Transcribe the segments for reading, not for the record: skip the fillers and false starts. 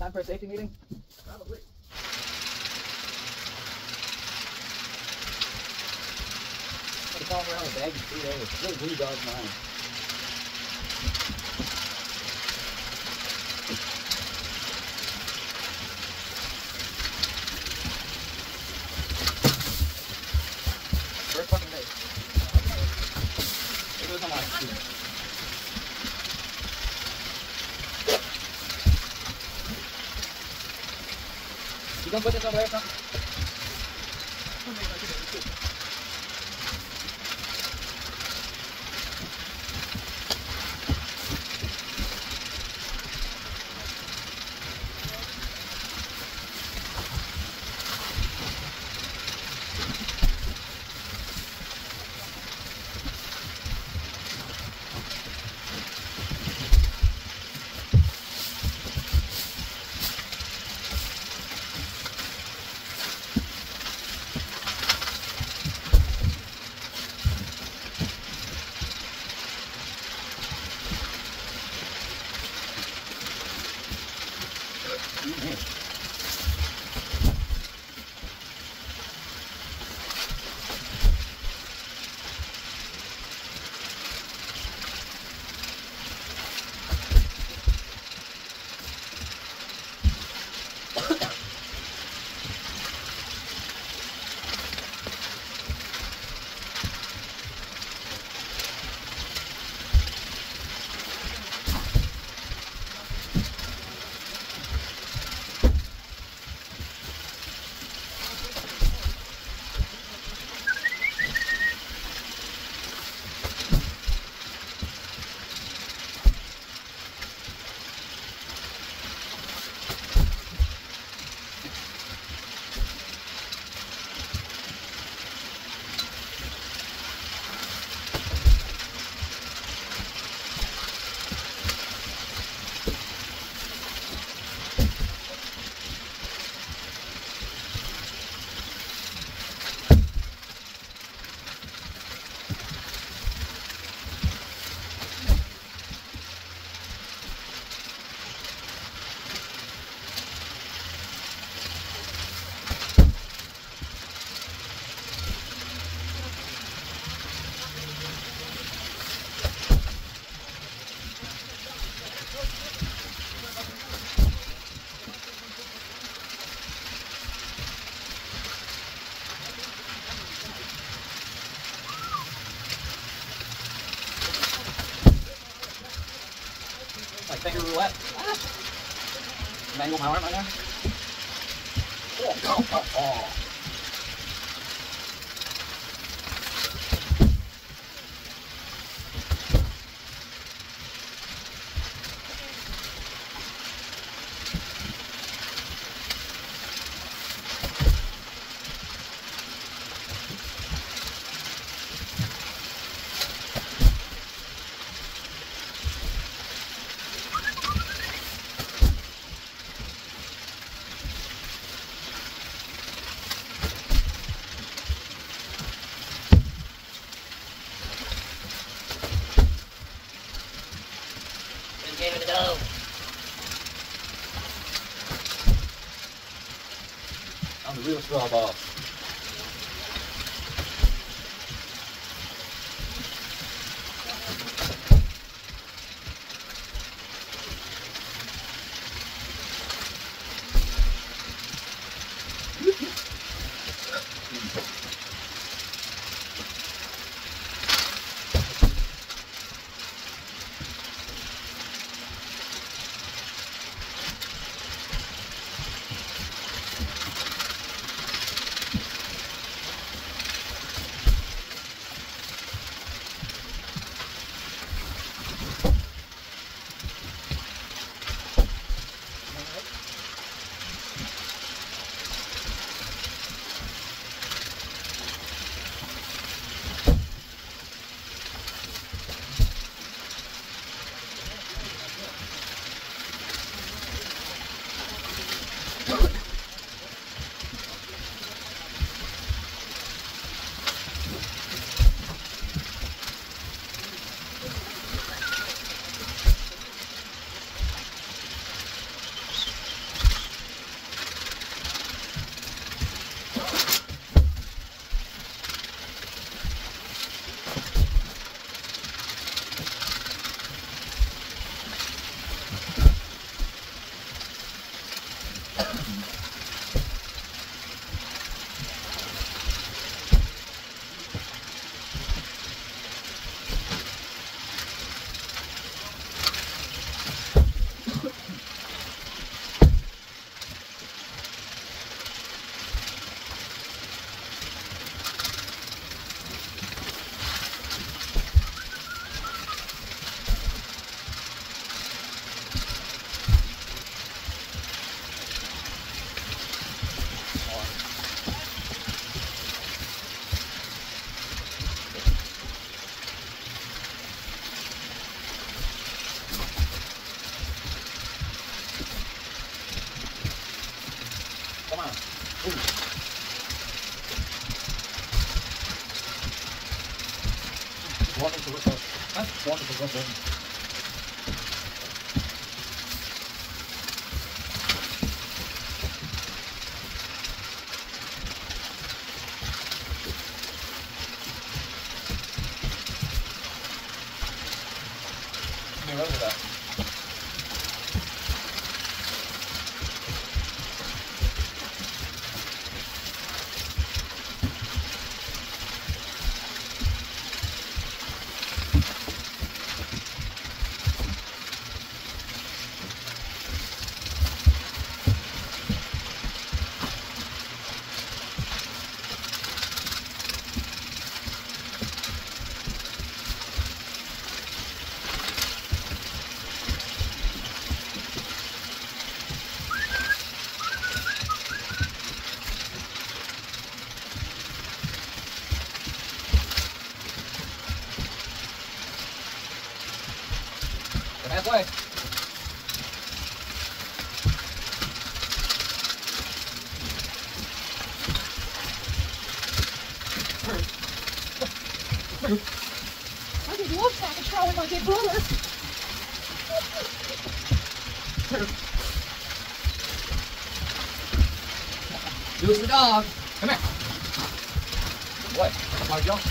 time for a safety meeting? Probably. I'm gonna follow around with a bag in 3 days. It's really blue dog's mind. First fucking day. It goes on my feet. You gonna put this over there or something? Like finger roulette. Mangle my arm right now. Oh. Game of the go. I'm the real straw ball. Wonderful result. Huh? Wonderful result. Give me over that. We're halfway. I did love pack control with my big brother. Do it for the dog. Come here. What? How'd y'all?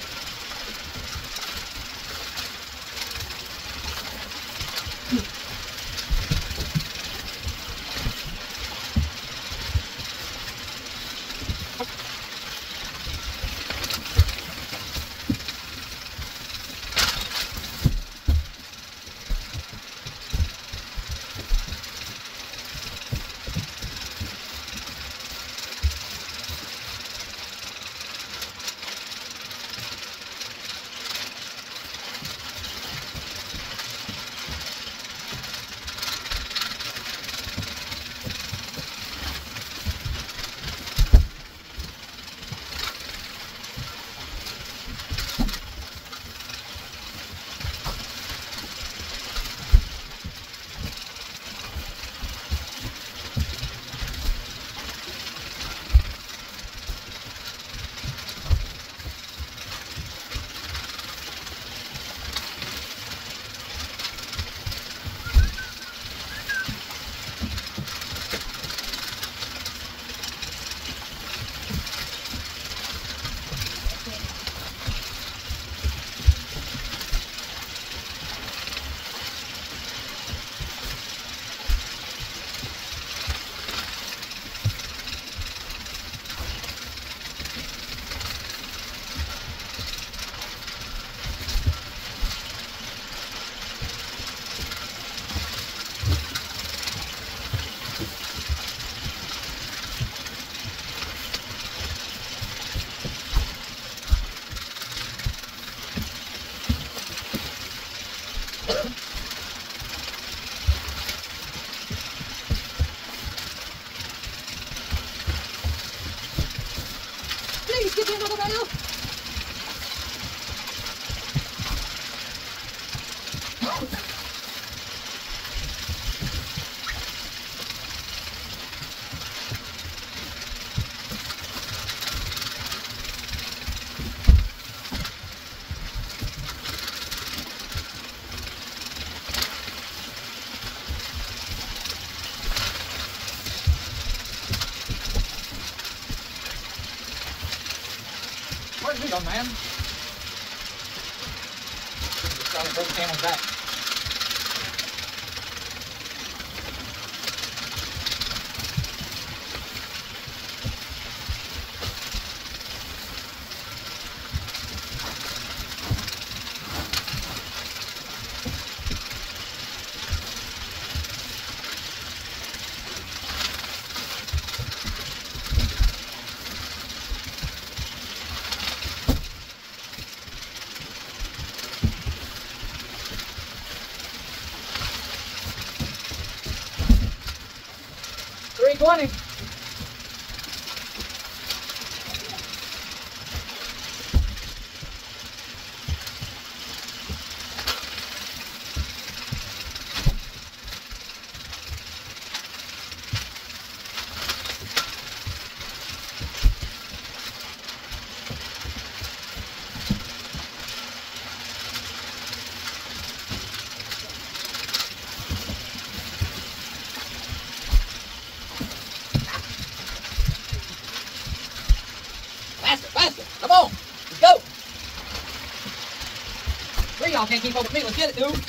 Please give me another rail. Where's he going, man? Just trying to bring the camel's back. $3.20. Let's go. Three of y'all can't keep up with me. Let's get it, dude.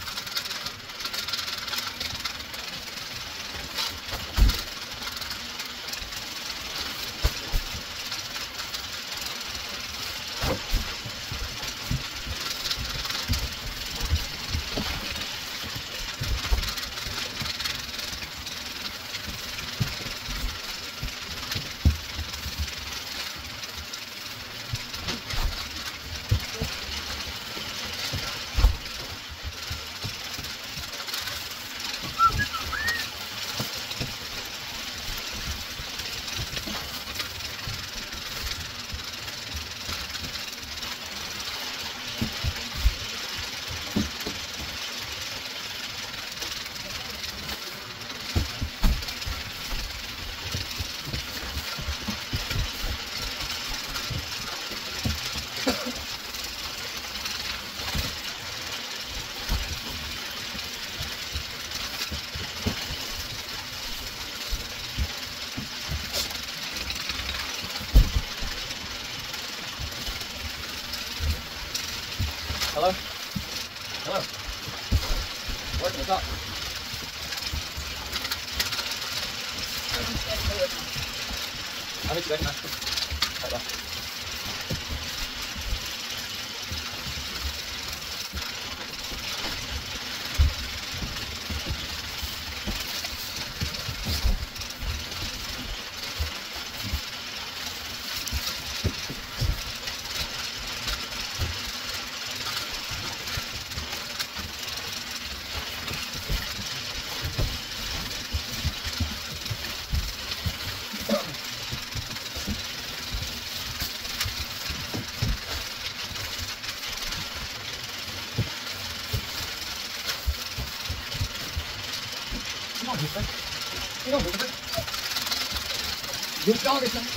Hello? Hello? Working, what's up? I'll hit you back, man. Alright, bye. Come on, Houston. You don't move it. Good dog, son.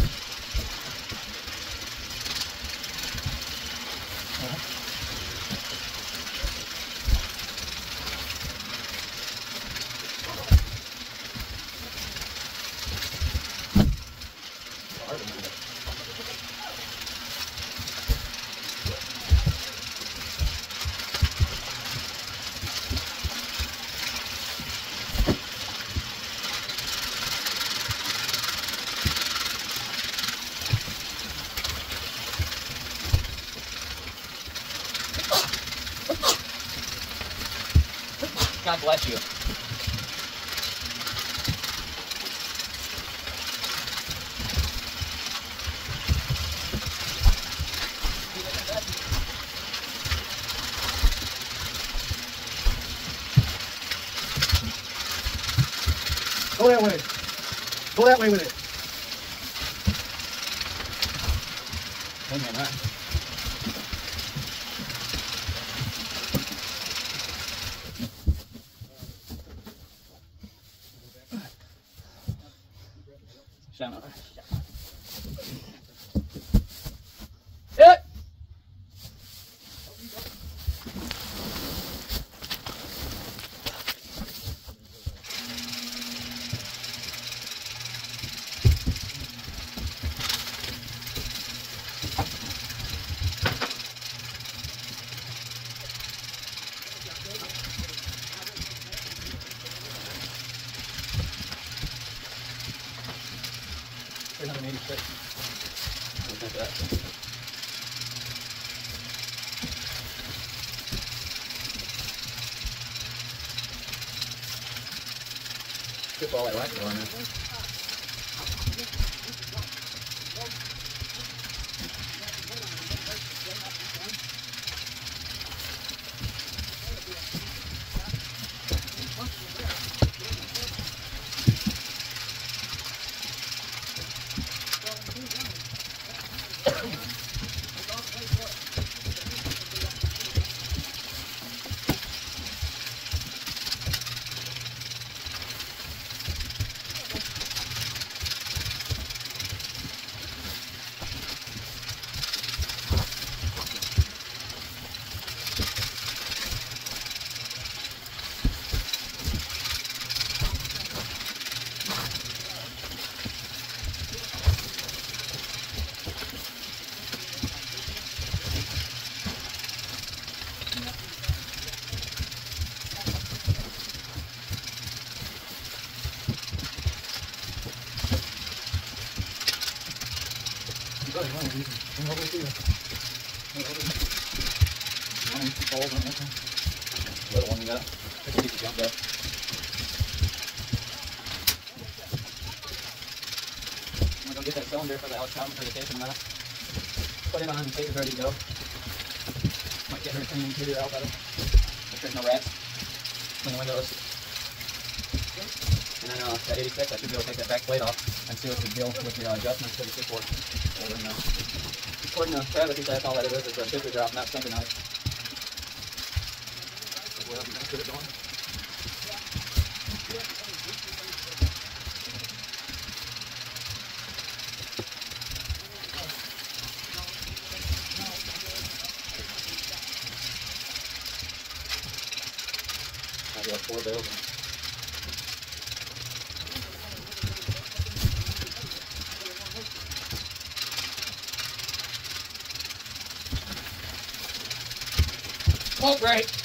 God bless you. Go that way. Go that way with it. Hang on, right? Stand up. Hit! Put all that wax on there. really running. Come over here. Little one you got. Take a piece of jump there. I'm gonna go get that cylinder for the Alex Calvin for the tape in a minute. Put it on and tape is ready to go. Might get her clean interior out better. Make sure there's no rats. Clean the windows. And then that 86, I should be able to take that back plate off and see what the deal with the adjustments to the support. According to Travis, he said that's all that it is a shifter drop, not synchronized. Where else you gonna put it going? I got 4 bills. Smoke break.